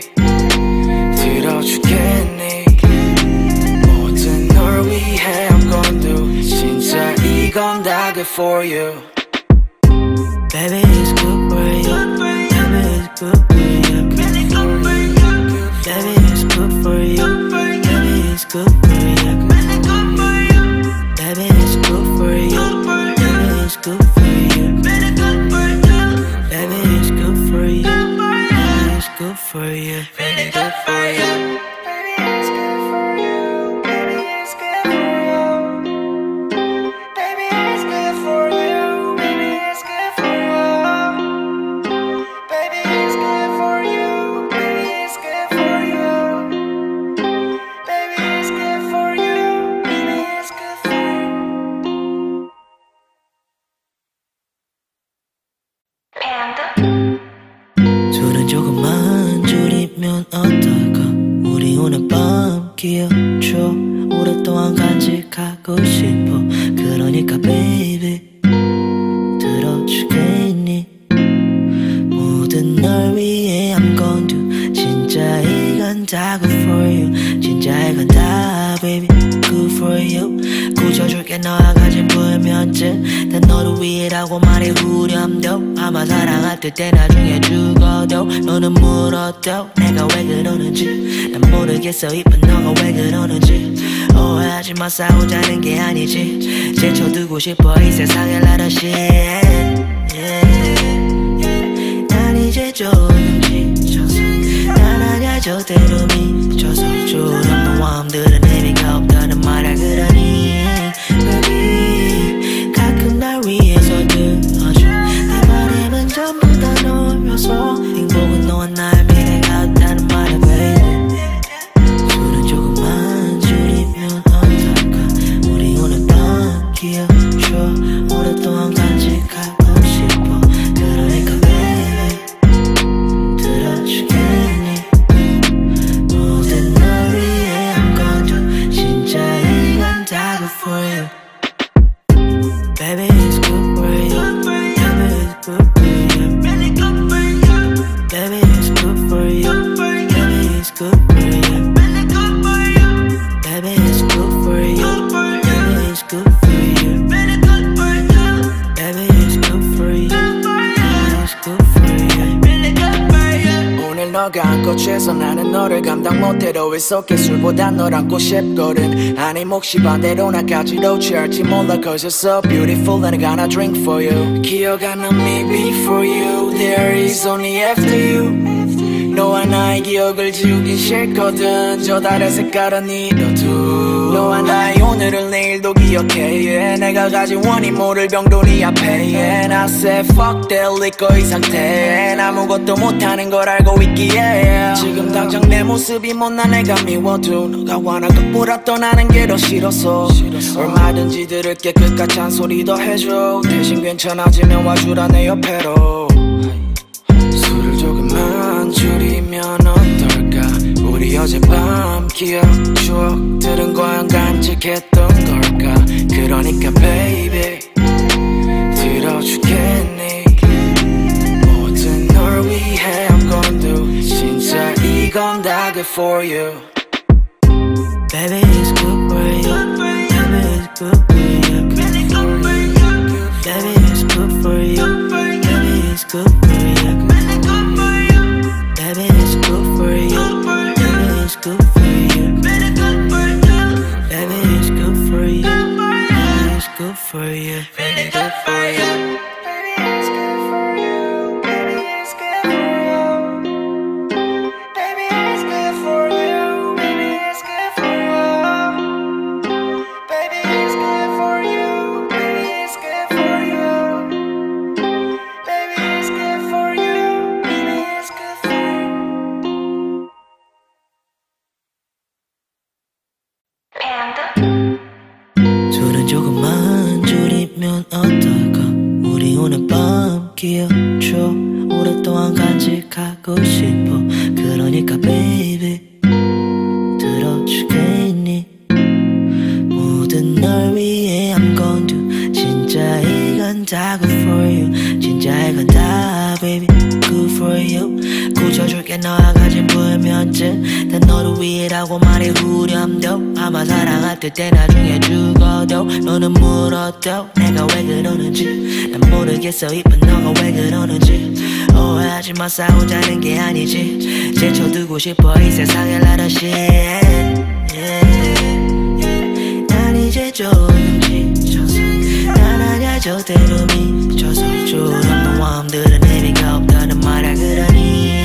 들어주겠니 모든 널 위해 I'm gon' do 진짜 이건 다 good for you Baby it's good for you Baby it's good for you Baby it's good for you Baby it's good for you Baby it's good for you Baby it's good for you Baby it's good for you Baby it's 오늘 밤 기억줘 오랫동안 간직하고 싶어 그러니까 baby 들어주겠니 모든 널 위해 I'm gon' do 진짜 이건 다 good for you 진짜 이건 다 baby good for you 고쳐줄게 너와 가진 불면증 난 너를 위해라고 말해 후렴도 아마 사랑할 때 나중에 죽어도 너는 물어도 내가 왜 그러는지 난 모르겠어 이쁜 너가 왜 그러는지 오해하지마 싸우자는 게 아니지 제쳐두고 싶어 이 세상에 lot of shit yeah. 난 이제 조금 지쳐서 난 아냐 저대로 미쳐서 조금 너와 함들은 의미가 없다는 말을 그러니 baby 가끔 날 위해서 들어줘 내 바람은 전부 다 놓여서 행복은 너와 나의 미래가 없다는 말을 baby 술은 조금만 줄이면 어떨까 우리 오늘 밤 기억줘 오랫동안 간직하고 싶어 그러니까 baby 들어주겠니 모든 널 위해 I'm gon' do 진짜 이건 다 good for you baby it's good for you baby it's good for you baby it's good for you baby it's good for you baby it's good for you baby it's good for you baby it's good for you baby it's good for you 오늘 너가 안고 취해서 나는 너를 감당 못해도 It's okay 술보단 널 안고 싶거든 아니 몫이 반대로 나까지도 취할지 몰라 Cause you're so beautiful and I gotta drink for you 기억 안 나 me before you There is only after you 너와 나의 기억을 지우기 싫거든 저 달의 색깔은 이렇두 너와 나의 오늘을 내일도 기억해 yeah. 내가 가진 원인 모를 병돌이 앞에 yeah. I said fuck that liquor 이 상태 아무것도 못하는 걸 알고 있기에 yeah. 지금 당장 내 모습이 못난 내가 미워도 너가 원한 것보다 떠나는 게 더 싫어서, 싫어서 얼마든지 들을게 끝까지 잔소리 더 해줘 대신 괜찮아지면 와주라 내 옆에로 술을 조금만 줄이면 어떨까 우리 어젯밤 기억 추억들은 과연 간직했던 걸까 그러니까 baby 들어주겠니 모든 널 위해 I'm gon' do 진짜 이건 다 good for you baby it's good for you baby it's good for you baby it's good for you baby it's good for you baby it's good for you baby it's good for you baby it's good for you baby it's good for you baby good for you 술은 조금만 줄이면 어떨까 우리 오늘 밤 기억줘 오랫동안 간직하고 싶어 그러니까 baby 들어주겠니 모든 널 위해 I'm gon' do 진짜 이건 다 good for you 진짜 이건 다 baby good for you 고쳐줄게 너와 가진 불면증 난 너를 위해라고 말해 후렴도 아마 사랑할 때 나중에 죽어도 너는 물어도 내가 왜 그러는지 난 모르겠어 이쁜 너가 왜 그러는지 오해하지마 싸우자는 게 아니지 제쳐두고 싶어 이 세상에 lot of shit yeah. 난 이제 조금 지쳐서 난 아냐 저대로 미쳐서 조금 너와 함들은 의미가 없다는 말을 그러니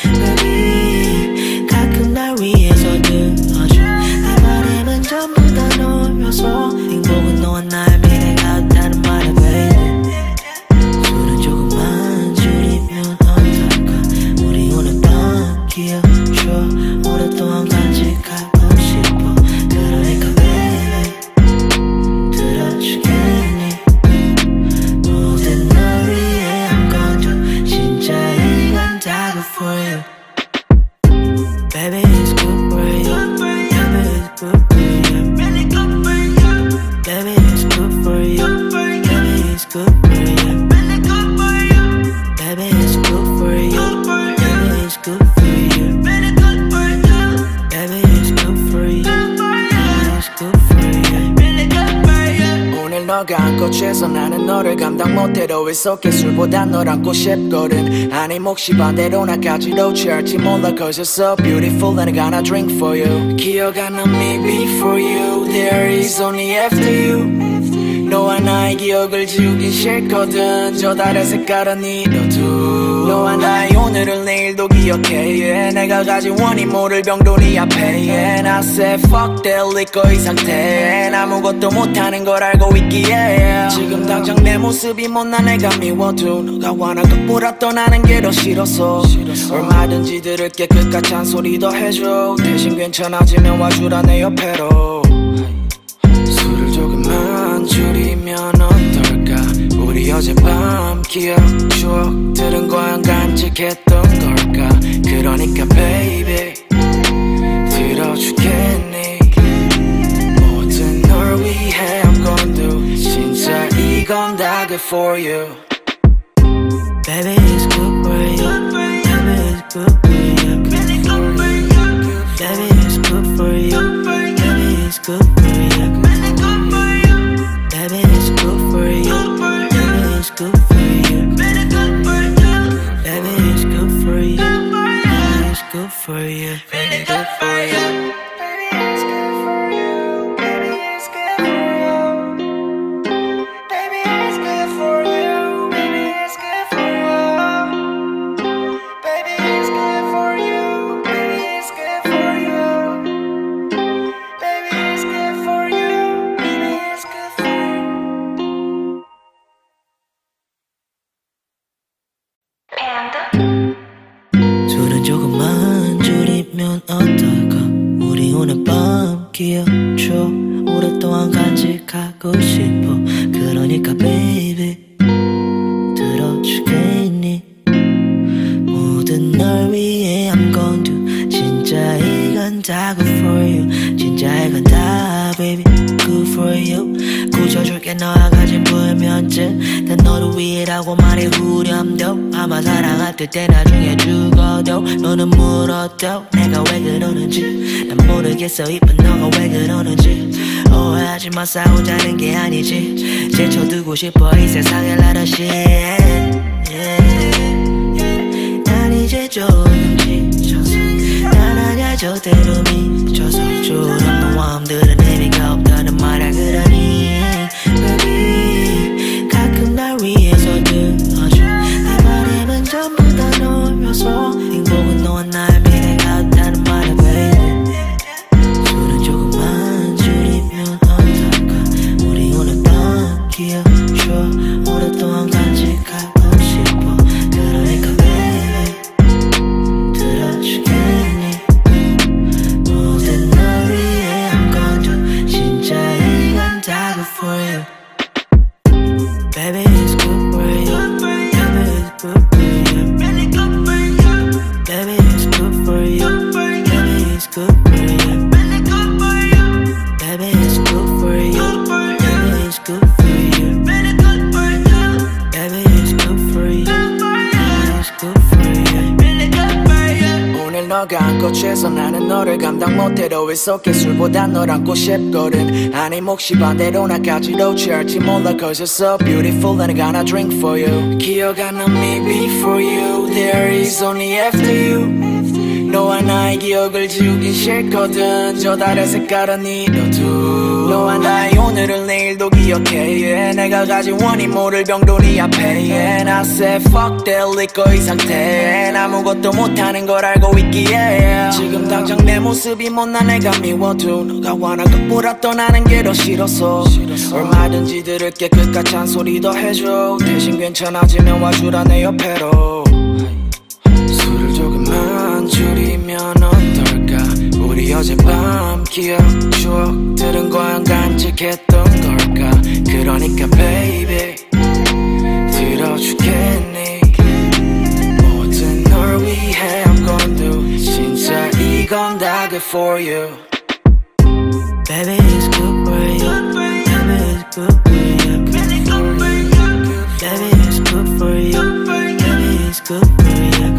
baby 가끔 날 위해서 들어줘 내 바람은 전부 다 놓여서 행복은 너와 나의 미래가 없다는 말을 baby 술은 조금만 줄이면 어떨까 우리 오늘 밤 기억줘 오랫동안 간직 너가 안고 취해서 나는 너를 감당 못해도 It's okay 술보단 널 안고 싶거든 아니 몫이 반대로 나까지도 취할지 몰라 Cause you're so beautiful and I gotta drink for you 기억 안 나 me before you There is only after you 너와 나의 기억을 지우긴 싫거든 저 달의 색깔은 이뤄두 너와 나의 오늘을 내일도 기억해 yeah. 내가 가진 원인 모를 병도 네 앞에 yeah. I said fuck that liquor 이 상태 아무것도 못하는 걸 알고 있기에 yeah. 지금 당장 내 모습이 못나 내가 미워도 너가 원한 것보다 떠나는 게 더 싫어서, 싫어서 얼마든지 들을게 끝까지 잔소리도 해줘 대신 괜찮아지면 와주라 내 옆에로 술을 조금만 줄이면 어떨까 우리 어젯밤 기억 추억들은 과연 간직했던 걸까 그러니까 baby 들어주겠니 모든 널 위해 I'm gon' do 진짜 이건 다 good for you Baby it's good for you Baby it's good for you Baby it's good for you Baby it's good for you Baby it's good for you Baby it's good for you Baby it's good for you Baby it's good for you Baby good for you 술은 조금만 줄이면 어떨까 우리 오늘 밤 기억 추억 오랫동안 간직하고 싶어 그러니까 baby 들어주겠니 모든 널 위해 I'm gon' do 진짜 이건 다 good for you 진짜 이건 다 baby good for you 고쳐줄게 너와 가진 불면증 난 너를 위해라고 말해 후렴도 아마 사랑할 때 나중에 죽어도 너는 물어도 내가 왜 그러는지 난 모르겠어 이쁜 너가 왜 그러는지 오해하지마 싸우자는 게 아니지 제쳐두고 싶어 이 세상에 lot of shit yeah. 난 이제 조금 지쳐서 난 아냐 저대로 미쳐서 졸업 마음들은 의미가 없다는 말야 그러니 baby 가끔 날 위해서 들어줘 내 바람은 전부 다 너여서 행복은 너와 나의 미래가 없다는 말야 baby 술은 조금만 줄이면 어떨까 우리 오늘 밤 기억 추억 오랫동안 간직하고 싶어 그러니까 baby 들어주겠니 모든 널 위해 I'm gon' do 진짜 이건 다 good for you Baby it's good for you Baby it's good for you Baby it's good for you Baby it's good for you Baby it's good for you Baby it's good for you Baby it's good for you Baby it's good for you 오늘 너가 안고 취해서 나는 너를 감당 못해도 It's okay 술보단 널 안고 싶거든 아니 몫이 반대로 나까지도 취할지 몰라 Cause you're so beautiful and I gotta drink for you 기억 안 나 me before you There is only after you 너와 나의 기억을 지우긴 싫거든 저 달의 색깔은 이뤄두 너와 나의 오늘을 내일도 기억해 yeah. 내가 가진 원인 모를 병도 네 앞에 yeah. I said fuck that liquor 이 상태 아무것도 못하는 걸 알고 있기에 yeah. 지금 당장 내 모습이 못나 내가 미워도 너가 원한 것보다 떠나는 게 더 싫어서, 싫어서 얼마든지 들을게 끝까지 잔소리도 해줘 대신 괜찮아지면 와주라 내 옆에로 술을 조금만 줄이면 어떨까 우리 어젯밤 기억 추억들은 과연 간직했던 걸까 그러니까 baby 들어주겠니 모든 널 위해 I'm gon' do 진짜 이건 다 good for you Baby it's good for you Baby it's good for you Baby it's good for you Baby it's good for you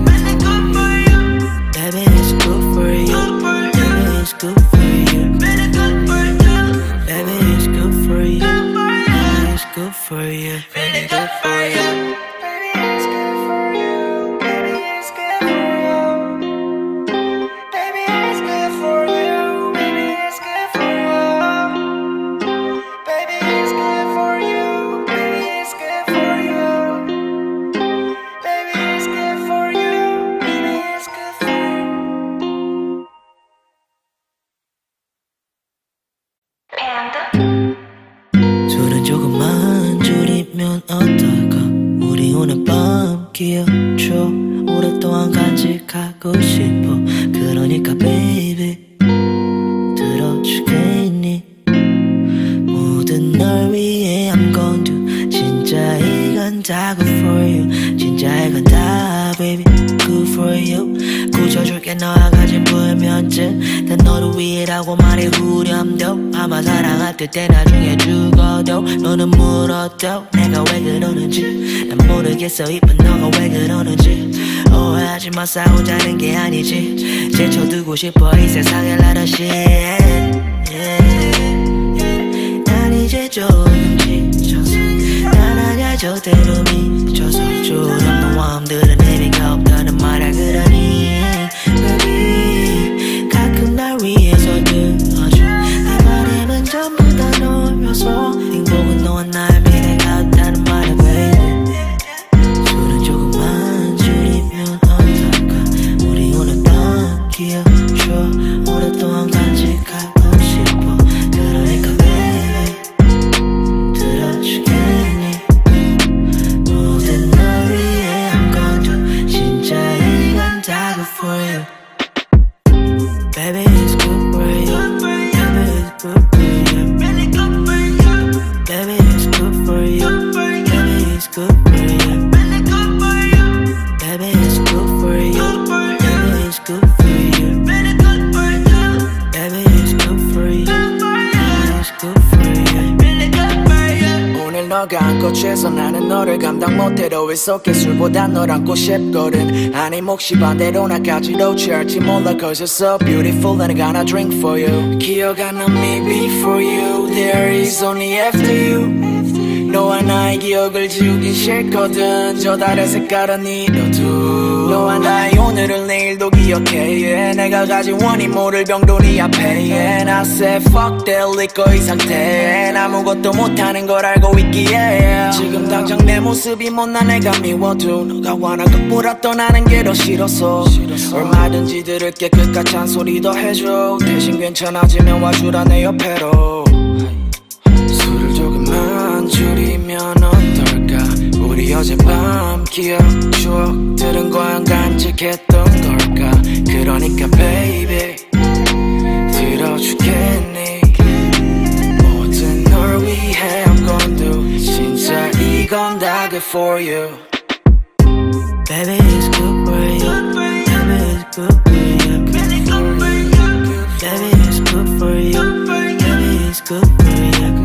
Baby it's good for you Baby it's good for you Baby it's good for you Baby it's 조금만 줄이면 어떨까? 우리 오늘 밤 기억줘. 오랫동안 간직하고 싶어. 그러니까 baby 들어주겠니? 모든 널 위해 I'm gon' do. 진짜 이건 다 good for you. 진짜 이건 다 baby good for you. 고쳐줄게 너와 가진 불면증. 난 너를 위해라고 말해 후렴도. 아마 사랑할 때 나중에 죽어도 너는 물어도 내가 왜 그러는지 난 모르겠어. 이쁜 너가 왜 그러는지. 오해하지마 싸우자는 게 아니지. 제쳐두고 싶어 이 세상에 lot of shit. yeah. 난 이제 조금 지쳐서 난 아냐 저대로 미쳐서 조금 마음들은 의미가 없다는 말야. 그러니 baby 가끔 날 위해서 들어줘. 내 바람은 전부 다 너여서 행복은 너와 나의 미래가 없다는 말야 baby. 술은 조금만 줄이면 어떨까? 우리 오늘 밤 기억줘. 오랫동안 간직하고 싶어. 그러니까 baby 들어주겠니? 모든 널 위해 I'm gon' do. 진짜 이건 다 good for you. Baby it's good for you. Baby it's good for you. Baby it's good for you. Baby it's good for you. Baby it's good for you. Baby it's good for you. Baby it's good for you. Baby it's good for you. 오늘 너가 안고 취해서 나는 너를 감당 못해도 It's okay 술보단 널 안고 싶거든. 아니 몫이 반대로 나까지도 취할지 몰라 Cause you're so beautiful and I gotta drink for you. 기억 안 나 me before you. There is only after you. 너와 나의 기억을 지우기 싫거든. 저 달의 색깔은 이뤄두. 너와 나의 오늘을 내일도 기억해 yeah. 내가 가진 원인 모를 병도 네 앞에 yeah. I said fuck that liquor 이 상태. 아무것도 못하는 걸 알고 있기에 yeah. 지금 당장 내 모습이 못나 내가 미워도 너가 원한 것보다 떠나는 게 더 싫어서, 싫어서. 얼마든지 들을게 끝까지 잔소리 더 해줘. 대신 괜찮아지면 와주라 내 옆에로. 술을 조금만 줄이면 어떨까? 우리 어젯밤 기억 추억들은 과연 간직했던 걸까? 그러니까 baby 들어주겠니? 모든 널 위해 I'm gon' do. 진짜 이건 다 good for you. Baby it's good for you. Baby it's good for you. Baby it's good for you. Baby it's good for you.